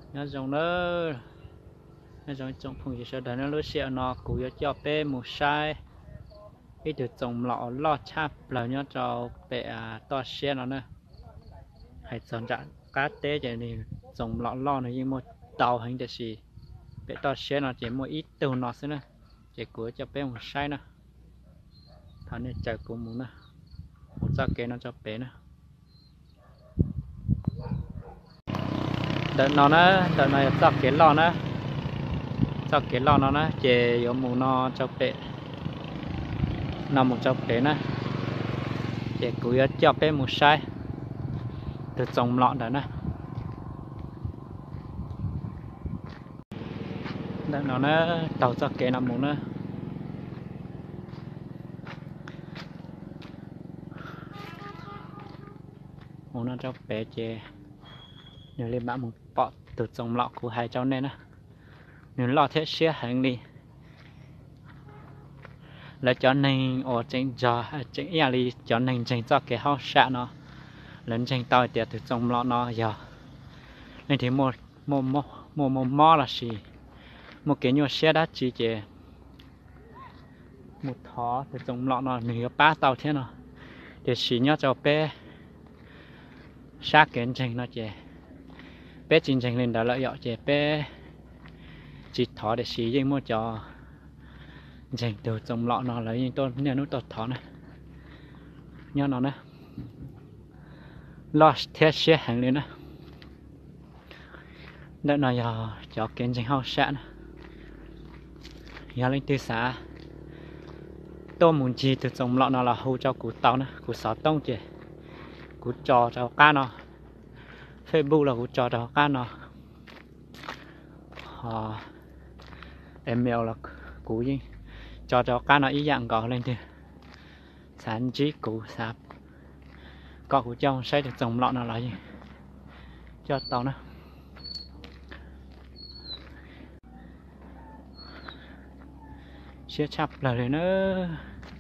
nó giống nó giống trong phòng chỉ sợ nó lúc xưa nó cúi cho bé một sai ít được trồng lọ lọ chắp là nhớ cho bé to xe nó nữa hay chọn chọn cá té vậy này trồng lọ lọ này như một tàu hành được gì bé to xe nó chỉ một ít từ nó xí nữa chỉ cúi cho bé một sai nữa thằng này chạy cũng muốn nữa một sao kế nó cho bé nữa đợt nó sao kế lọ nữa sao kế lọ nó nữa chỉ có muốn nó cho bé nằm một trong bé nữa để cúi cho bé một sai từ trồng lọn đó nè đó nó tàu cho kế nằm một nữa một nó cho bé chè nếu lên bạn một bọ từ trồng lọ của hai cháu nên á nếu lọ thế xia hàng đi là cho nên ở trên giò trên nhà đi cho nên trên cho cái hao sạ nó lên trên tàu tiệt từ trồng lọ nó giờ nên thì một là gì một cái nhựa xe đã chỉ chè một thó từ trồng lọ nó nửa ba tàu thế nào để xí nhớ cho bé sát cái trên nó chè bé trên trên lên đó lợi dọ chè bé chỉ thỏ để xí với mua cho dành từ trồng lọ nó lấy những tôi nên nó tọt thỏ này nhớ nó nè lost thế xe hàng lên nè đây là giờ cho kiến dành hao sạn giờ lên từ xã tôi muốn chi từ trồng lọ nó là hưu cho củ tàu nè củ sáu tông chị củ trò cho cá nó Facebook là củ trò cho cá nó email là củ gì cho cá nó ý dạng gọi lên thì sản trí củ sạp có củ trong xây được trồng lọ nó là gì cho tàu nữa chia chập lại nữa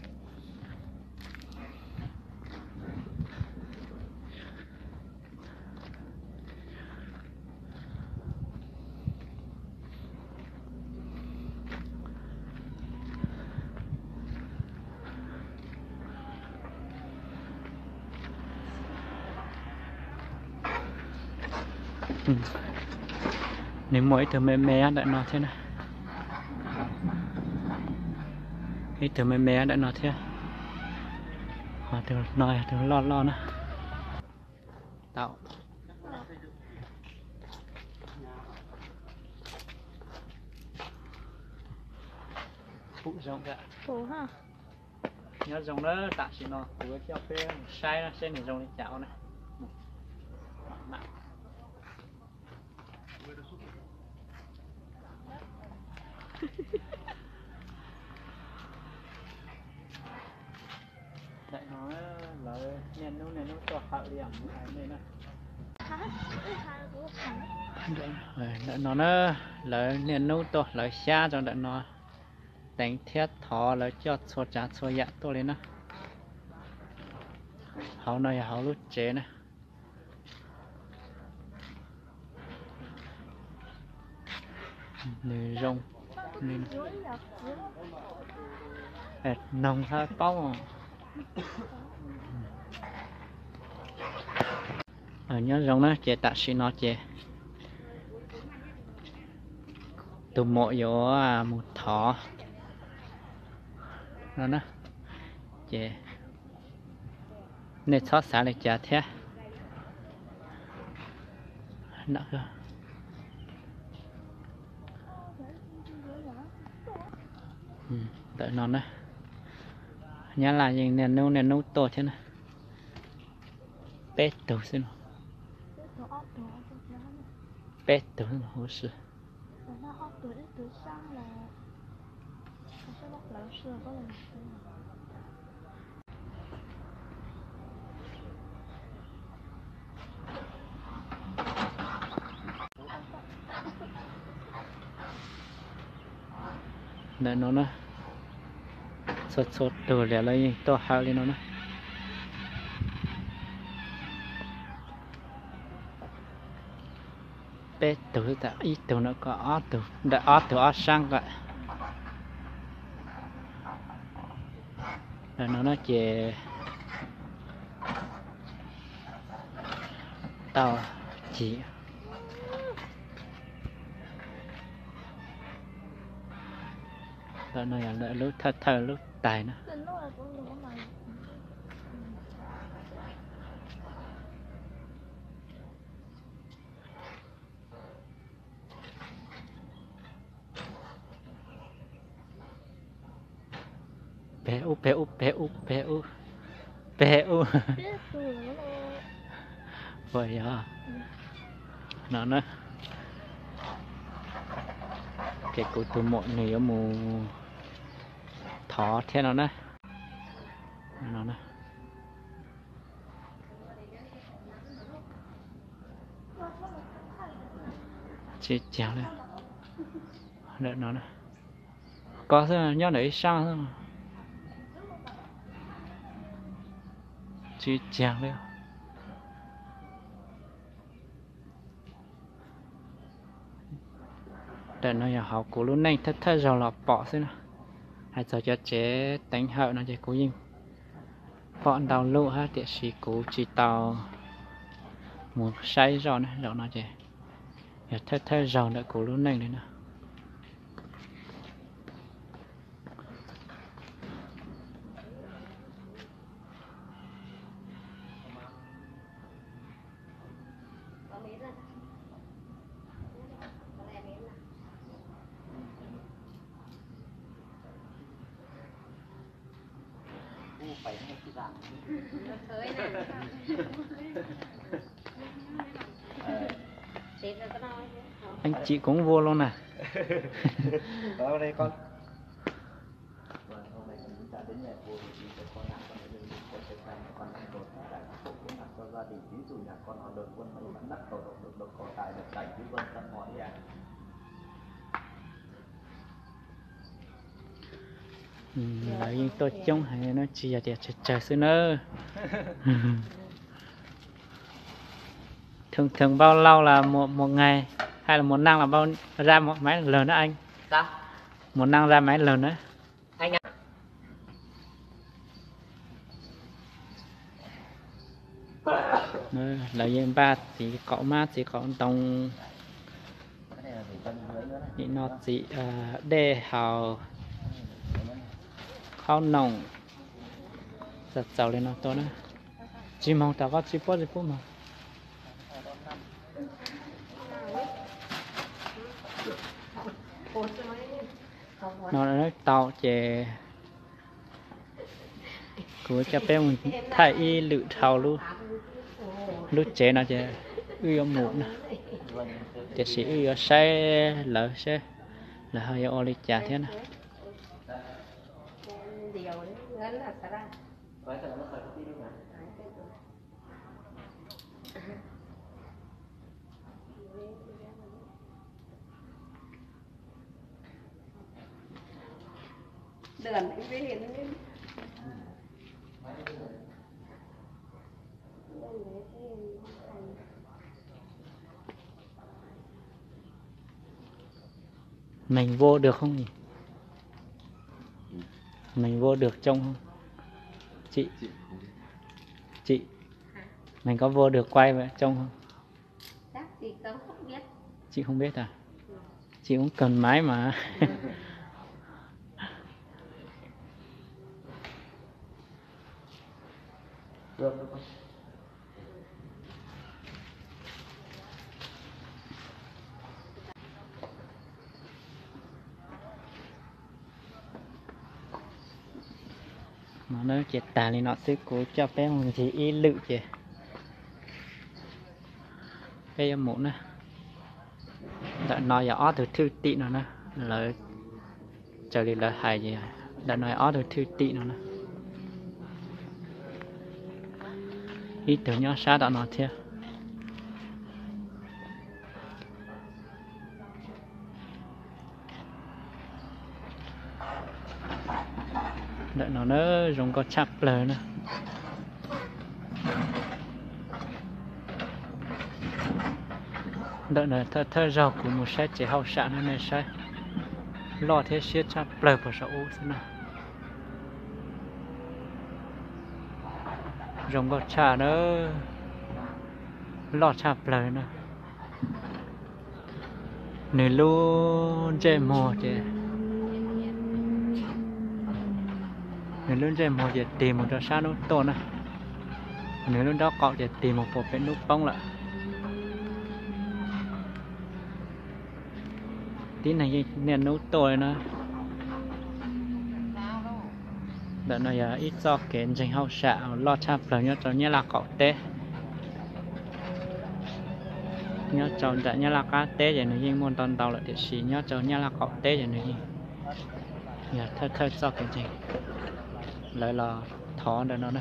nếu mỗi thứ mẹ đã nói thế này cái thứ mẹ đã nói thế họ từ nói từ lo nữa tạo phụ rộng cả phụ ha nhớ rộng đó tạo chỉ nó của cho phê sai nó sẽ để rộng để chảo này đại nói là nền nó cho hậu điểm này này nó là nền nó to là xa cho đại nó đánh thiết thọ là cho số trả số dạ tôi lên đó hậu này hậu lúc chế này nề rong nên nồng ha bóng ở nhớ rong đó chế tạ sĩ nó chế từ mỗi chỗ một thỏ nó nè chế nên xót xả lại trả thế nặng rồi đợi nó nè nhớ là gì nè nấu to thế này bé đầu xin bé đầu nó是đợi nó nè sốt từ lẻ lấy to hao lên nó nè bé từ ta ít từ nó có ó từ đã ó từ ó sang vậy là nó chỉ tao chỉ là nó là lúc thơ lúc tài nữa bé u vậy à nó cái cụ tụi mọi người ở mù thỏ thế nó chết chéo lên đợi nó có sao nhớ đấy sao thôi chết chéo lên để nó nhà học của lúc này thất rồi là bỏ xem nào hay giờ cho chế đánh hậu nó chế cố gì bọn đào lụ ha địa sĩ cố chỉ tàu một say rồi này rồi nó chế thất rồi nữa của lúc này nữa anh chị cũng vô luôn nè đó đây con là những tôi trông hay nó chỉ là để chờ xưa nữa thường bao lâu là một ngày hay là một năm là bao ra một mấy lần đó anh sao một năm ra mấy lần đó anh ạ là những ba thì có mát thì có tông thì nó chỉ để hào khao nồng giật dầu lên nó to nữa chỉ mong tao có chỉ bớt mà nó nói tao chè của cha bé mình thay y lự thầu luôn lúc trẻ nó chè uy một nè chè sĩ uy say lỡ xe là hơi oli trà thế nè đường anh biết hiện mình vô được không nhỉ mình vô được trông không chị mình có vô được quay vậy trông không chị không biết à chị cũng cần máy mà mà nó chết tà thì nó sẽ cố cho bé mình thì ý lự chứ cái một nè đã nói rõ từ thư tị nó nè là trở đi là hài gì đã nói rõ từ thư tị nó nè ý tưởng nhớ sao đã nói theo đợi nó dùng có chắp lời nữa đợi này thơ rau của một xe chỉ hậu sạn này này xe lo thế xiết cha bờ vào sầu thế nào rồng có trà nữa lo cha bờ nữa này luôn chơi mò chơi này luôn chơi mò chơi tìm một trò sao nó to nè nếu lúc đó cậu chơi tìm một bộ bên nút bóng lại tí này nền nút to nữa đợt này ít do kén trình hậu xạ lo cha bờ nhớ cho nhớ là cậu té nhớ cho đã nhớ là cá té vậy này nhưng môn toàn tàu lại để xí nhớ cho nhớ là cậu té vậy này nhà thơ cho cái gì lại là thỏ để nó đây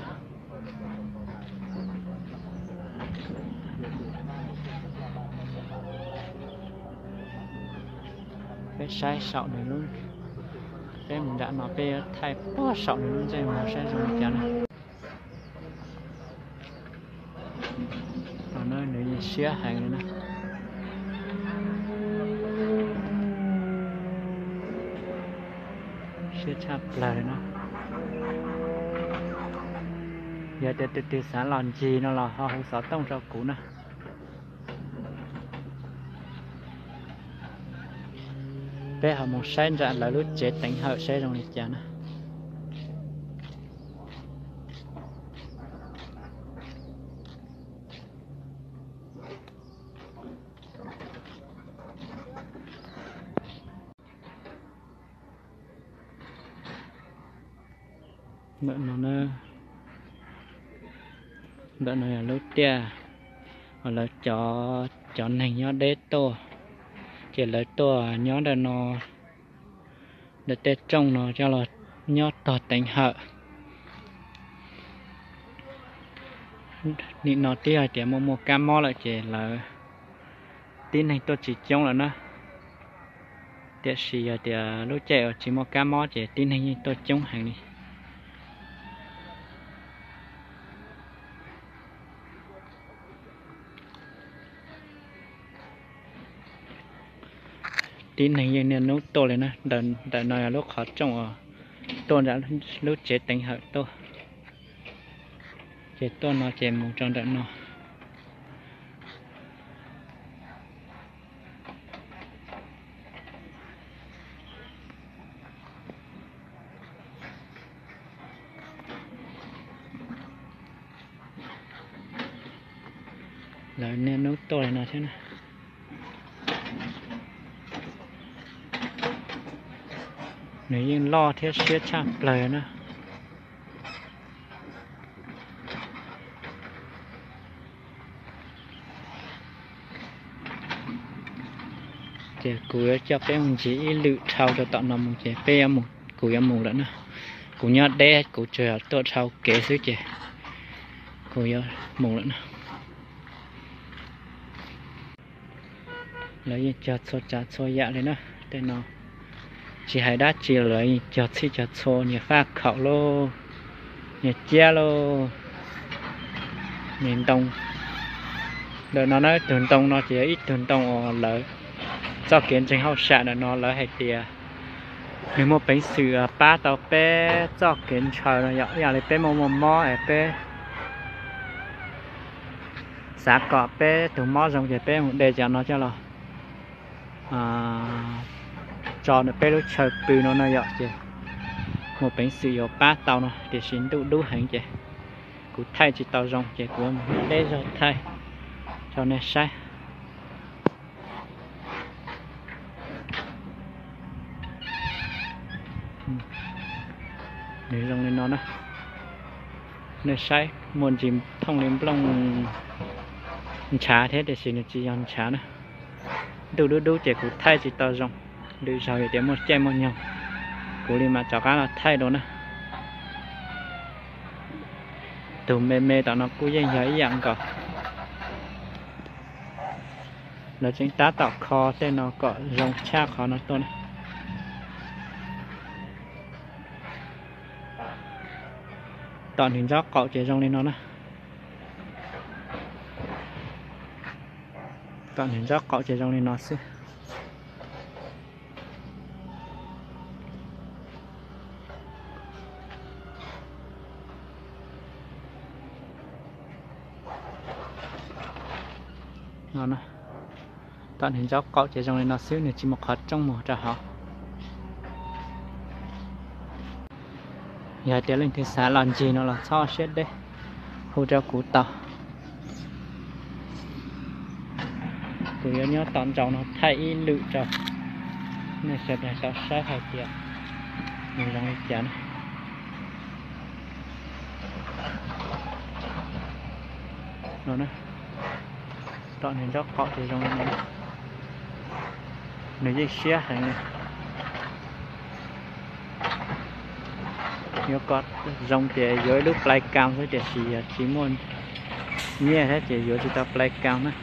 cái sai sạo này luôn cái mình đã nói về thay bỏ sạo này luôn chơi mà sai rồi chán này ở nơi này xía hàng này nè xía chắp lại nó giờ từ sáng làm gì nó là họ không sợ tông rau củ nè bé họ một sen ra là lúc chết đánh hở xe trong này chán nè đợt này là lúc tia hoặc là chó này nhó đế to chỉ lấy to nhó để nó để tết trong nó cho là nhó to đánh hở nị nó tia chỉ một cam mò lại chỉ là tin này tôi chỉ trong là nó tiệt xì tiệt lúc trẻ chỉ một cam mò chỉ tin này tôi trong hàng này tin này như nên lúc to lên nè đợt này là lúc khó trồng to đã lúc chết đánh hở to chết to nó chết một trong đợt nó là nên lúc to lên nó thế này nếu như lo thế siết chặt lời nữa chỉ cúi cho bé mình chỉ lự thao cho tận nằm một chỉ bé một cúi em một nữa cúi nhớ đe cúi chờ tôi thao kế xứ chỉ cúi một nữa lấy chặt xô dạ lên nữa để nó chỉ hay đắt chỉ lấy chặt xô nhà pha khẩu lô nhà che lô nhìn tông đợt nó nói thường tông nó chỉ ít thường tông lợi do kiến trình hậu xạ là nó lợi hay tiề nếu một bánh sữa ba tàu bé do kiến trời nó giờ lấy bé một mò ở bé xã cọ bé từ mò rồng về bé một đề cho nó cho là cho nó bé lúc trời bự nó giờ chứ một bánh sữa ba tàu nó để xin đủ hàng chứ cụ thay chỉ tàu rồng chứ của mình để rồi thay cho nên sai để rồng lên nó nè nên sai muốn chìm thông lên plong chả thế để xin chỉ ăn chả nè đủ chỉ cụ thay chỉ tàu rồng đủ sau để một chai một nhau cụ đi mà cho cá là thay đồ nè từ mê tao nó cũng dành giấy dạng cả là chính tá tạo kho tên nó có rồng cha kho nó to này toàn hình gió cọ chế rồng lên nó nè bạn nhìn rõ cọ chỉ trong này nó xí ngon này bạn nhìn rõ cọ chỉ trong này nó xíu này chỉ một hạt trong một trà họ giờ tiến lên thì xả làm gì nó là so xét đấy hỗ trợ cú tàu tụi nhớ tận trọng nó thay lự cho này sẽ phải sao sai hai tiền mình đang đi chán rồi này chọn đến cho họ thì trong này nếu như xe hay này nhớ có dòng thì dưới lúc play cam với để chỉ muốn nghe hết chỉ dưới chúng ta play cam nữa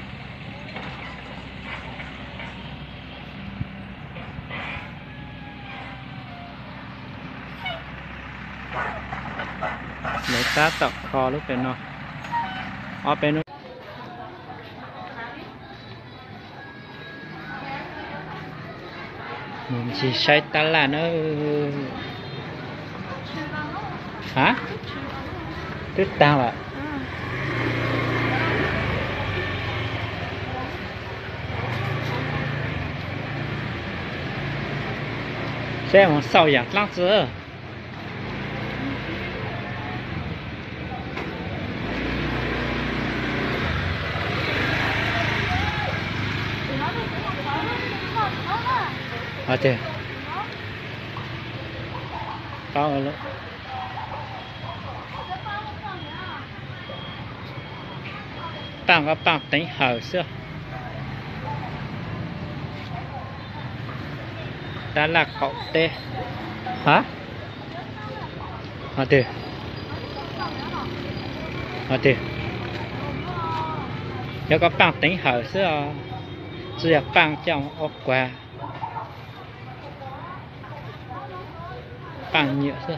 lấy cá tập kho lúc bên nó ở bên nó mình chỉ xây ta là nó hả tức tao ạ xe một sau giặc lắc giữa à thế cao rồi luôn bạn có bạn tính hở xưa đã là cậu tê hả à thế à thế nếu có bạn tính hở xưa chỉ là bạn trong ốc quà bạn nhựa xưa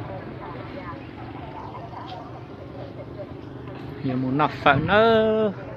nhiều muốn nọc phận nữa